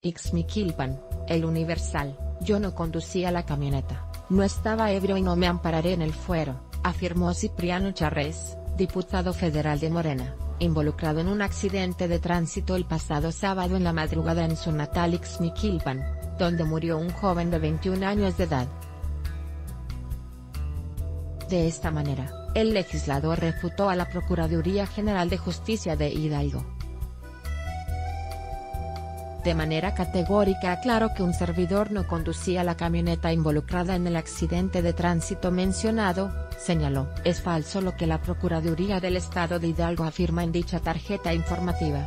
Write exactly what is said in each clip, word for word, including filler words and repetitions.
Ixmiquilpan, El Universal, yo no conducía la camioneta, no estaba ebrio y no me ampararé en el fuero, afirmó Cipriano Charrés, diputado federal de Morena, involucrado en un accidente de tránsito el pasado sábado en la madrugada en su natal Ixmiquilpan, donde murió un joven de veintiún años de edad. De esta manera, el legislador refutó a la Procuraduría General de Justicia de Hidalgo. De manera categórica aclaró que un servidor no conducía la camioneta involucrada en el accidente de tránsito mencionado, señaló. Es falso lo que la Procuraduría del Estado de Hidalgo afirma en dicha tarjeta informativa.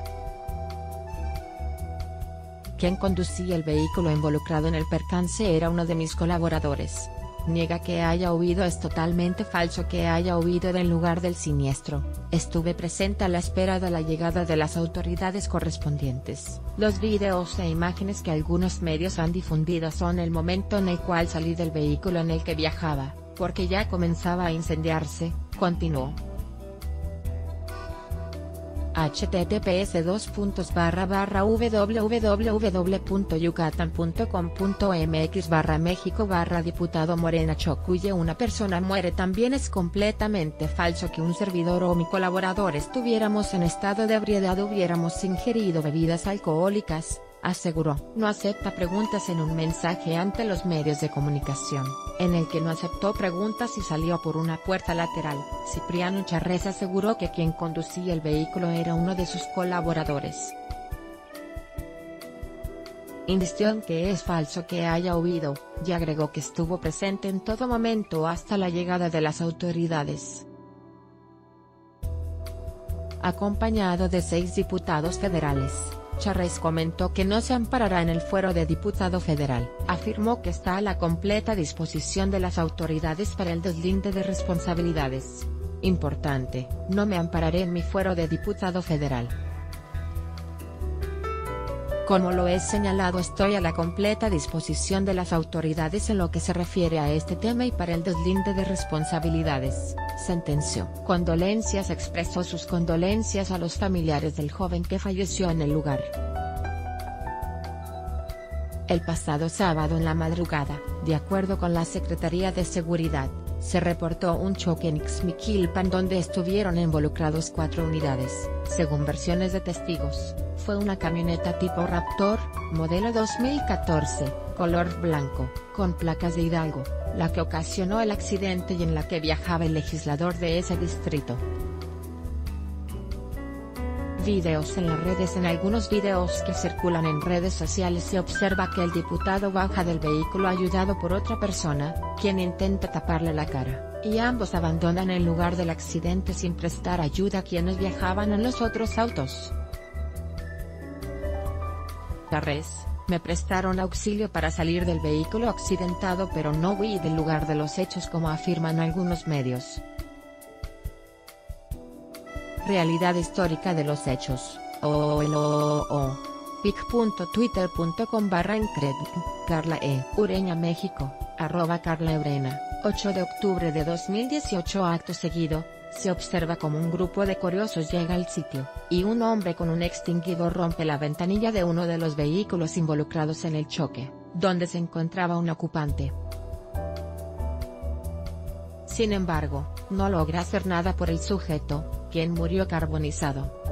Quien conducía el vehículo involucrado en el percance era uno de mis colaboradores. Niega que haya huido. Es totalmente falso que haya huido del lugar del siniestro. Estuve presente a la espera de la llegada de las autoridades correspondientes. Los videos e imágenes que algunos medios han difundido son el momento en el cual salí del vehículo en el que viajaba, porque ya comenzaba a incendiarse, continuó. https dos puntos barra barra www.yucatan.com.mx barra México barra diputado Morena Chocuye. Una persona muere. También es completamente falso que un servidor o mi colaborador estuviéramos en estado de ebriedad o hubiéramos ingerido bebidas alcohólicas, aseguró. No acepta preguntas en un mensaje ante los medios de comunicación, en el que no aceptó preguntas y salió por una puerta lateral. Cipriano Charrés aseguró que quien conducía el vehículo era uno de sus colaboradores. Insistió en que es falso que haya huido, y agregó que estuvo presente en todo momento hasta la llegada de las autoridades. Acompañado de seis diputados federales, Charrés comentó que no se amparará en el fuero de diputado federal. Afirmó que está a la completa disposición de las autoridades para el deslinde de responsabilidades. Importante, no me ampararé en mi fuero de diputado federal. Como lo he señalado, estoy a la completa disposición de las autoridades en lo que se refiere a este tema y para el deslinde de responsabilidades, sentenció. Condolencias. Expresó sus condolencias a los familiares del joven que falleció en el lugar. El pasado sábado en la madrugada, de acuerdo con la Secretaría de Seguridad, se reportó un choque en Ixmiquilpan donde estuvieron involucrados cuatro unidades. Según versiones de testigos, fue una camioneta tipo Raptor, modelo dos mil catorce, color blanco, con placas de Hidalgo, la que ocasionó el accidente y en la que viajaba el legislador de ese distrito. Videos en las redes. En algunos videos que circulan en redes sociales se observa que el diputado baja del vehículo ayudado por otra persona, quien intenta taparle la cara, y ambos abandonan el lugar del accidente sin prestar ayuda a quienes viajaban en los otros autos. Charrés: me prestaron auxilio para salir del vehículo accidentado pero no huí del lugar de los hechos como afirman algunos medios. Realidad histórica de los hechos, o el o pic punto twitter punto com barra incred, Carla E. Ureña México, arroba Carla Eurena, ocho de octubre de dos mil dieciocho. Acto seguido, se observa como un grupo de curiosos llega al sitio, y un hombre con un extinguidor rompe la ventanilla de uno de los vehículos involucrados en el choque, donde se encontraba un ocupante. Sin embargo, no logra hacer nada por el sujeto, quien murió carbonizado.